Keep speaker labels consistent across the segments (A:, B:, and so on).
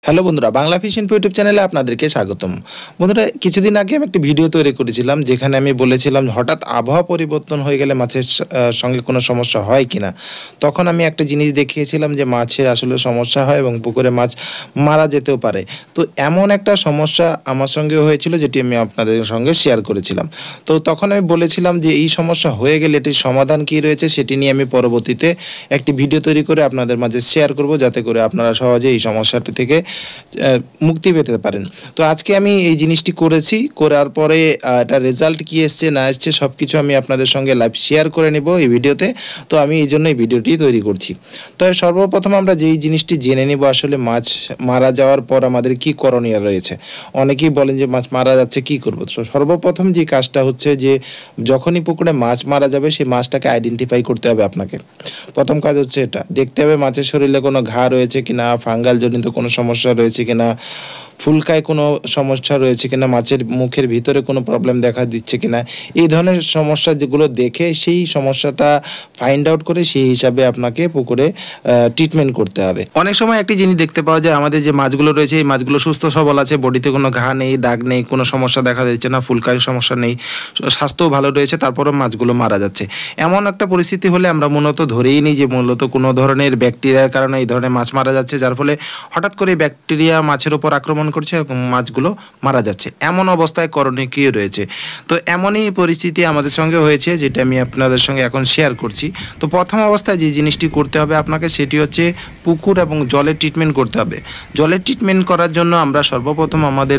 A: Hello বন্ধুরা, Bangla fish info YouTube চ্যানেলে আপনাদেরকে স্বাগতম। বন্ধুরা, কিছুদিন আগে আমি একটা ভিডিও তৈরি করেছিলাম যেখানে আমি বলেছিলাম হঠাৎ আবহাওয়া পরিবর্তন হয়ে গেলে মাছের সঙ্গে কোনো সমস্যা হয় কিনা। তখন আমি একটা জিনিস দেখিয়েছিলাম যে মাছের আসলে সমস্যা হয় এবং পুকুরে মাছ মারা যেতেও পারে। তো এমন একটা সমস্যা আমার সঙ্গে হয়েছিল যেটি আমি আপনাদের সঙ্গে শেয়ার করেছিলাম। তো তখন আমি বলেছিলাম যে এই সমস্যা হয়ে গেলে এটির সমাধান কী রয়েছে সেটি নিয়ে আমি পরবর্তীতে একটি ভিডিও তৈরি করে আপনাদের মাঝে শেয়ার করব, যাতে করে আপনারা সহজে এই সমস্যাটি থেকে মুক্তি পেতে পারেন। তো আজকে আমি এই জিনিসটি করেছি, করার পরে এটা রেজাল্ট কী এসছে না এসছে সব কিছু আমি আপনাদের সঙ্গে লাইভ শেয়ার করে নেব এই ভিডিওতে। তো আমি এই জন্য এই ভিডিওটি তৈরি করছি। তো সর্বপ্রথম আমরা যেই জিনিসটি জেনে নেব, আসলে মাছ মারা যাওয়ার পর আমাদের কি করণীয় রয়েছে। অনেকেই বলেন যে মাছ মারা যাচ্ছে কি করব। তো সর্বপ্রথম যে কাজটা হচ্ছে যে যখনই পুকুরে মাছ মারা যাবে সেই মাছটাকে আইডেন্টিফাই করতে হবে আপনাকে। প্রথম কাজ হচ্ছে এটা দেখতে হবে মাছের শরীরে কোনো ঘা রয়েছে কিনা, ফাঙ্গাল জনিত কোনো সমস্যা রয়েছে কিনা, ফুলকায় কোনো সমস্যা রয়েছে কিনা, মাছের মুখের ভিতরে কোনো প্রবলেম দেখা দিচ্ছে কিনা। এই ধরনের সমস্যা যেগুলো দেখে সেই সমস্যাটা ফাইন্ড আউট করে সেই হিসাবে আপনাকে পুকুরে ট্রিটমেন্ট করতে হবে। অনেক সময় একটি জিনিস দেখতে পাওয়া যায়, আমাদের যে মাছগুলো রয়েছে এই মাছগুলো সুস্থ সবল আছে, বডিতে কোনো ঘা নেই, দাগ নেই, কোনো সমস্যা দেখা দিচ্ছে না, ফুলকায় সমস্যা নেই, স্বাস্থ্যও ভালো রয়েছে, তারপরও মাছগুলো মারা যাচ্ছে। এমন একটা পরিস্থিতি হলে আমরা মূলত ধরেই নিই যে মূলত কোনো ধরনের ব্যাকটেরিয়ার কারণে এই ধরনের মাছ মারা যাচ্ছে, যার ফলে হঠাৎ করে ব্যাকটেরিয়া মাছের উপর আক্রমণ করছে এবং মাছগুলো মারা যাচ্ছে। এমন অবস্থায় করণীয় কী রয়েছে? তো এমনই পরিস্থিতি আমাদের সঙ্গে হয়েছে, যেটা আমি আপনাদের সঙ্গে এখন শেয়ার করছি। তো প্রথম অবস্থায় যে জিনিসটি করতে হবে আপনাকে সেটি হচ্ছে পুকুর এবং জলের ট্রিটমেন্ট করতে হবে। জলের ট্রিটমেন্ট করার জন্য আমরা সর্বপ্রথম আমাদের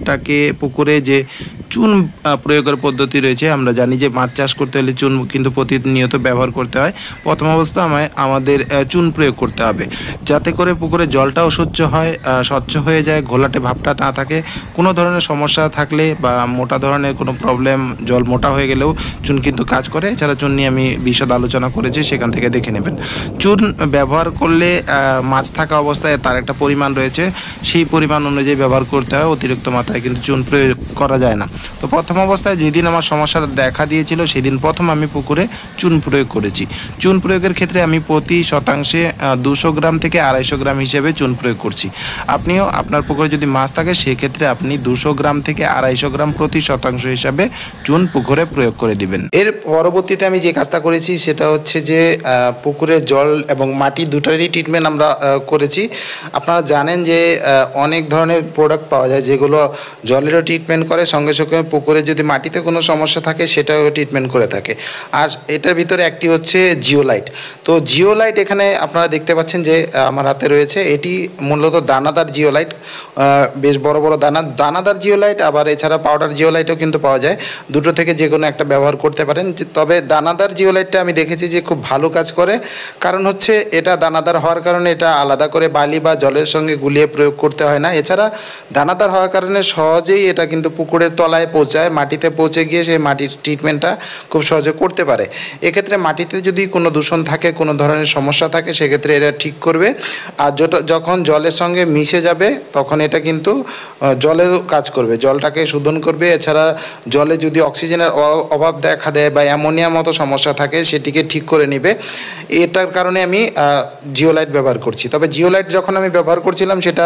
A: পুকুরে যে চুন প্রয়োগের পদ্ধতি রয়েছে, আমরা জানি যে মাছ চাষ করতে হলে চুন কিন্তু প্রতিনিয়ত ব্যবহার করতে হয়। প্রথম অবস্থা আমাদের চুন প্রয়োগ করতে হবে, যাতে করে পুকুরে জলটাও স্বচ্ছ হয়ে যায়, ঘোলাটে ভাবটা না থাকে। কোনো ধরনের সমস্যা থাকলে বা মোটা ধরনের কোনো প্রবলেম, জল মোটা হয়ে গেলেও চুন কিন্তু কাজ করে। এছাড়া চুন নিয়ে আমি বিশদ আলোচনা করেছি, সেখান থেকে দেখে নেবেন। চুন ব্যবহার করলে মাছ থাকা অবস্থায় তার একটা পরিমাণ রয়েছে, সেই পরিমাণ অনুযায়ী ব্যবহার করতে হয়। অতিরিক্ত মাত্রায় কিন্তু চুন প্রয়োগ করা যায় না। তো প্রথম অবস্থায় যেদিন আমার সমস্যাটা দেখা দিয়েছিল সেদিন প্রথম আমি পুকুরে চুন প্রয়োগ করেছি। চুন প্রয়োগের ক্ষেত্রে আমি প্রতি শতাংশে 200 গ্রাম থেকে 250 গ্রাম হিসেবে চুন প্রয়োগ করছি। আপনিও আপনার পুকুরে যদি মাছ থাকে সেক্ষেত্রে আপনি 200 গ্রাম থেকে 250 গ্রাম প্রতি শতাংশ হিসাবে চুন পুকুরে প্রয়োগ করে দিবেন। এর পরবর্তীতে আমি যে কাজটা করেছি সেটা হচ্ছে যে পুকুরের জল এবং মাটি দুটারই ট্রিটমেন্ট আমরা করেছি। আপনারা জানেন যে অনেক ধরনের প্রোডাক্ট পাওয়া যায় যেগুলো জলেরও ট্রিটমেন্ট করে, সঙ্গে সঙ্গে পুকুরে যদি মাটিতে কোনো সমস্যা থাকে সেটাও ট্রিটমেন্ট করে থাকে। আর এটার ভিতরে একটি হচ্ছে জিওলাইট। তো জিওলাইট এখানে আপনারা দেখতে পাচ্ছেন যে আমার হাতে রয়েছে, এটি মূলত দানাদার জিওলাইট, বেশ বড় বড় দানাদার জিওলাইট, আবার এছাড়া পাউডার জিওলাইটও কিন্তু পাওয়া যায়। দুটো থেকে যে কোনো একটা ব্যবহার করতে পারেন। তবে দানাদার জিওলাইটটা আমি দেখেছি যে খুব ভালো কাজ করে, কারণ হচ্ছে এটা দানাদার হওয়ার কারণে এটা আলাদা করে বালি বা জলের সঙ্গে গুলিয়ে প্রয়োগ করতে হয় না। এছাড়া দানাদার হওয়ার কারণে সহজেই এটা কিন্তু পুকুরের তলায় পৌঁছায়, মাটিতে পৌঁছে গিয়ে সেই মাটির ট্রিটমেন্টটা খুব সহজে করতে পারে। এক্ষেত্রে মাটিতে যদি কোনো দূষণ থাকে, কোনো ধরনের সমস্যা থাকে, সেক্ষেত্রে এটা ঠিক করবে। আর যখন জলের সঙ্গে মিশে যাবে তখন এটা কিন্তু জলেও কাজ করবে, জলটাকে শোধন করবে। এছাড়া জলে যদি অক্সিজেনের অভাব দেখা দেয় বা অ্যামোনিয়া মতো সমস্যা থাকে সেটিকে ঠিক করে নেবে। এটার কারণে আমি জিওলাইট ব্যবহার করছি। তবে জিওলাইট যখন আমি ব্যবহার করছিলাম সেটা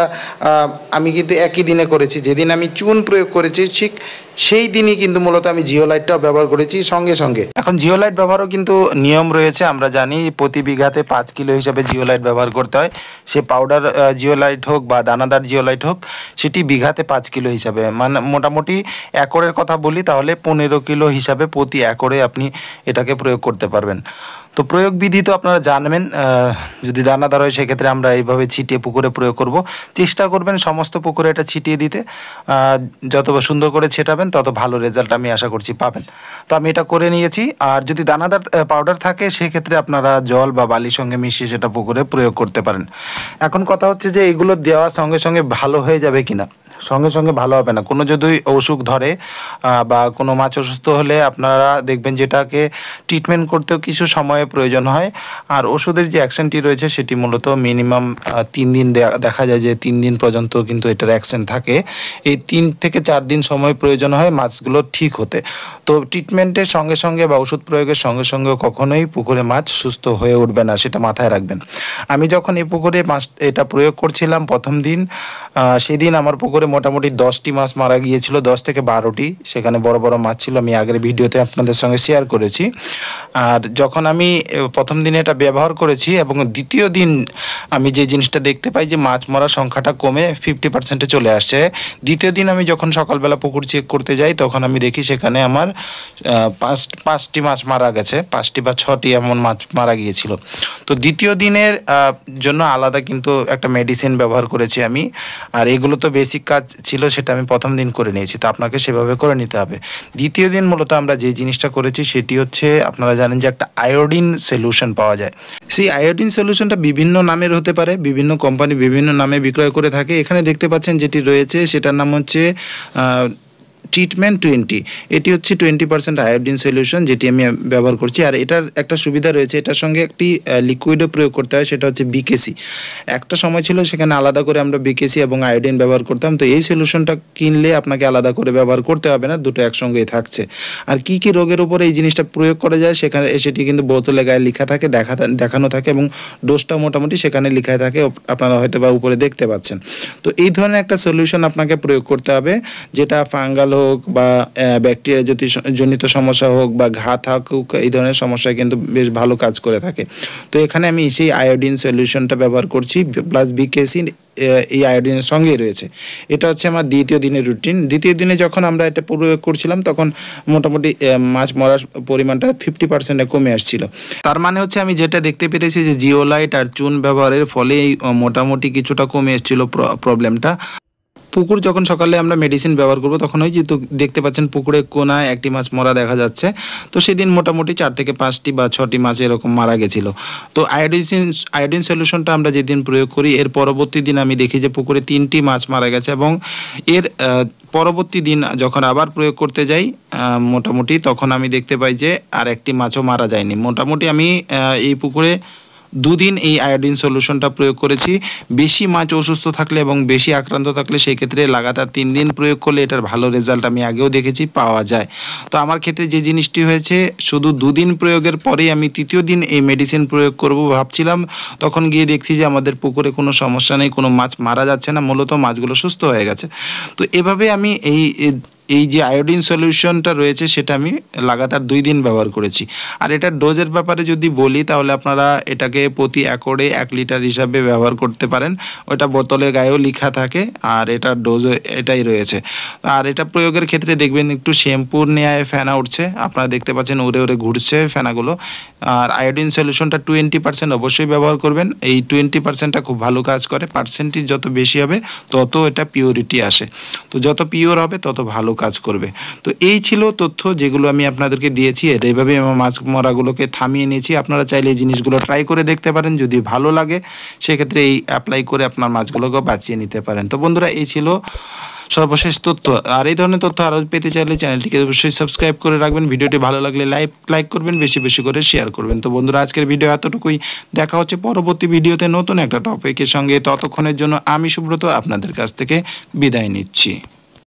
A: আমি কিন্তু একই দিনে করেছি, যেদিন আমি চুন প্রয়োগ করেছি ঠিক সেই দিনই কিন্তু মূলত আমি জিওলাইটটাও ব্যবহার করেছি সঙ্গে সঙ্গে। এখন জিওলাইট ব্যবহারও কিন্তু নিয়ম রয়েছে, আমরা জানি প্রতি বিঘাতে 5 কিলো হিসাবে জিওলাইট ব্যবহার করতে হয়। সে পাউডার জিওলাইট হোক বা দানাদার জিওলাইট হোক, সেটি বিঘাতে 5 কিলো হিসাবে, মানে মোটামুটি একরের কথা বলি তাহলে 15 কিলো হিসাবে প্রতি একরে আপনি এটাকে প্রয়োগ করতে পারবেন। তো প্রয়োগ বিধি তো আপনারা জানবেন, যদি দানাদার হয় সেক্ষেত্রে আমরা এইভাবে ছিটিয়ে পুকুরে প্রয়োগ করব। চেষ্টা করবেন সমস্ত পুকুরে এটা ছিটিয়ে দিতে, যত সুন্দর করে ছেটাবেন তত ভালো রেজাল্ট আমি আশা করছি পাবেন। তো আমি এটা করে নিয়েছি। আর যদি দানাদার পাউডার থাকে সেক্ষেত্রে আপনারা জল বা বালির সঙ্গে মিশিয়ে সেটা পুকুরে প্রয়োগ করতে পারেন। এখন কথা হচ্ছে যে এগুলো দেওয়ার সঙ্গে সঙ্গে ভালো হয়ে যাবে কিনা। সঙ্গে সঙ্গে ভালো হবে না। কোনো যদি অসুখ ধরে বা কোনো মাছ অসুস্থ হলে আপনারা দেখবেন যেটাকে ট্রিটমেন্ট করতেও কিছু সময়ের প্রয়োজন হয়। আর ওষুধের যে অ্যাকশনটি রয়েছে সেটি মূলত মিনিমাম 3 দিন দেখা যায় যে 3 দিন পর্যন্ত কিন্তু এটার অ্যাকশন থাকে। এই 3 থেকে 4 দিন সময় প্রয়োজন হয় মাছগুলো ঠিক হতে। তো ট্রিটমেন্টের সঙ্গে সঙ্গে বা ওষুধ প্রয়োগের সঙ্গে সঙ্গে কখনোই পুকুরে মাছ সুস্থ হয়ে উঠবে না, সেটা মাথায় রাখবেন। আমি যখন এই পুকুরে মাছ এটা প্রয়োগ করছিলাম প্রথম দিন, সেদিন আমার পুকুরে মোটামুটি 10টি মাছ মারা গিয়েছিল, 10 থেকে 12টি। সেখানে বড় বড় মাছ ছিল, আমি আগের ভিডিওতে আপনাদের সঙ্গে শেয়ার করেছি। আর যখন আমি প্রথম দিনে এটা ব্যবহার করেছি এবং দ্বিতীয় দিন আমি যে জিনিসটা দেখতে পাই যে মাছ মরার সংখ্যাটা কমে 50%-এ চলে আসছে। দ্বিতীয় দিন আমি যখন সকালবেলা পুকুর চেক করতে যাই তখন আমি দেখি সেখানে আমার পাঁচটি মাছ মারা গেছে, 5টি বা 6টি এমন মাছ মারা গিয়েছিল। তো দ্বিতীয় দিনের জন্য আলাদা কিন্তু একটা মেডিসিন ব্যবহার করেছি আমি। আর এগুলো তো বেসিক কাজ ছিল, সেটা আমি প্রথম দিন করে নিয়েছি, তো আপনাকে সেভাবে করে নিতে হবে। দ্বিতীয় দিন মূলত আমরা যে জিনিসটা করেছি সেটি হচ্ছে, আপনারা জানেন যে একটা আয়োডিন সলিউশন পাওয়া যায়। সেই আয়োডিন সলিউশনটা বিভিন্ন নামের হতে পারে, বিভিন্ন কোম্পানি বিভিন্ন নামে বিক্রয় করে থাকে। এখানে দেখতে পাচ্ছেন যেটি রয়েছে সেটার নাম হচ্ছে ট্রিটমেন্ট 20। এটি হচ্ছে 20% আয়োডিন সলিউশন, যেটি আমি ব্যবহার করছি। আর এটার একটা সুবিধা রয়েছে, এটার সঙ্গে একটি লিকুইডও প্রয়োগ করতে হয়, সেটা হচ্ছে বিকেসি। একটা সময় ছিল সেখানে আলাদা করে আমরা বিকেসি এবং আয়োডিন ব্যবহার করতাম। তো এই সলিউশনটা কিনলে আপনাকে আলাদা করে ব্যবহার করতে হবে না, দুটো একসঙ্গেই থাকছে। আর কি কি রোগের উপর এই জিনিসটা প্রয়োগ করা যায় সেখানে সেটি কিন্তু বোতলে গায়ে লেখা থাকে, দেখানো থাকে এবং ডোজটা মোটামুটি সেখানে লেখা থাকে, আপনারা হয়তো বা উপরে দেখতে পাচ্ছেন। তো এই ধরনের একটা সলিউশন আপনাকে প্রয়োগ করতে হবে, যেটা ফাঙ্গাল হোক বা ব্যাকটেরিয়া জনিত সমস্যা হোক বা ঘা থাকুক, এই ধরনের সমস্যায় কিন্তু বেশ ভালো কাজ করে থাকে। তো এখানে আমি সেই আয়োডিন সলিউশনটা ব্যবহার করছি, প্লাস বিকেসি এই আয়োডিনের সঙ্গেই রয়েছে। এটা হচ্ছে আমার দ্বিতীয় দিনের রুটিন। দ্বিতীয় দিনে যখন আমরা এটা প্রয়োগ করছিলাম তখন মোটামুটি মাছ মরার পরিমাণটা 50%-এ কমে আসছিল। তার মানে হচ্ছে আমি যেটা দেখতে পেরেছি যে জিওলাইট আর চুন ব্যবহারের ফলে মোটামুটি কিছুটা কমে এসেছিল প্রবলেমটা। পুকুর যখন সকালে আমরা মেডিসিন ব্যবহার করবো তখন ওই যে তো দেখতে পাচ্ছেন পুকুরে কোনায় একটি মাছ মরা দেখা যাচ্ছে। তো সেদিন মোটামুটি 4 থেকে 5টি বা 6টি মাছ এরকম মারা গেছিলো। তো আয়োডিন সলিউশনটা আমরা যেদিন প্রয়োগ করি এর পরবর্তী দিন আমি দেখি যে পুকুরে 3টি মাছ মারা গেছে এবং এর পরবর্তী দিন যখন আবার প্রয়োগ করতে যাই মোটামুটি তখন আমি দেখতে পাই যে আর একটি মাছও মারা যায়নি। মোটামুটি আমি এই পুকুরে 2 দিন এই আয়োডিন সলিউশনটা প্রয়োগ করেছি। বেশি মাছ অসুস্থ থাকলে এবং বেশি আক্রান্ত থাকলে সেই ক্ষেত্রে লাগাতার 3 দিন প্রয়োগ করলে এটার ভালো রেজাল্ট আমি আগেও দেখেছি পাওয়া যায়। তো আমার ক্ষেত্রে যে জিনিসটি হয়েছে, শুধু 2 দিন প্রয়োগের পরেই আমি তৃতীয় দিন এই মেডিসিন প্রয়োগ করব ভাবছিলাম, তখন গিয়ে দেখছি যে আমাদের পুকুরে কোনো সমস্যা নেই, কোনো মাছ মারা যাচ্ছে না, মূলত মাছগুলো সুস্থ হয়ে গেছে। তো এভাবে আমি এই যে আয়োডিন সলিউশনটা রয়েছে সেটা আমি লাগাতার 2 দিন ব্যবহার করেছি। আর এটার ডোজের ব্যাপারে যদি বলি তাহলে আপনারা এটাকে প্রতি একরে 1 লিটার হিসাবে ব্যবহার করতে পারেন। ওটা বোতলে গায়েও লেখা থাকে আর এটার ডোজ এটাই রয়েছে। আর এটা প্রয়োগের ক্ষেত্রে দেখবেন একটু শ্যাম্পুর ন্যায় ফেনা উঠছে, আপনারা দেখতে পাচ্ছেন উড়ে উড়ে ঘুরছে ফেনাগুলো। আর আয়োডিন সলিউশনটা 20% অবশ্যই ব্যবহার করবেন। এই 20%টা খুব ভালো কাজ করে, পার্সেন্টেজ যত বেশি হবে তত এটা পিওরিটি আসে। তো যত পিওর হবে তত ভালো কাজ করবে। তো এই ছিল তথ্য যেগুলো আমি আপনাদেরকে দিয়েছি। এইভাবে আমার মাছ মরাগুলোকে থামিয়ে নিয়েছি। আপনারা চাইলে এই জিনিসগুলো ট্রাই করে দেখতে পারেন, যদি ভালো লাগে সেক্ষেত্রে এই অ্যাপ্লাই করে আপনার মাছগুলোকে বাঁচিয়ে নিতে পারেন। তো বন্ধুরা, এই ছিল সর্বশেষ তথ্য। আর এই ধরনের তথ্য আরও পেতে চাইলে চ্যানেলটিকে অবশ্যই সাবস্ক্রাইব করে রাখবেন। ভিডিওটি ভালো লাগলে লাইক করবেন, বেশি বেশি করে শেয়ার করবেন। তো বন্ধুরা, আজকের ভিডিও এতটুকুই। দেখা হচ্ছে পরবর্তী ভিডিওতে নতুন একটা টপিকের সঙ্গে। ততক্ষণের জন্য আমি সুব্রত আপনাদের কাছ থেকে বিদায় নিচ্ছি।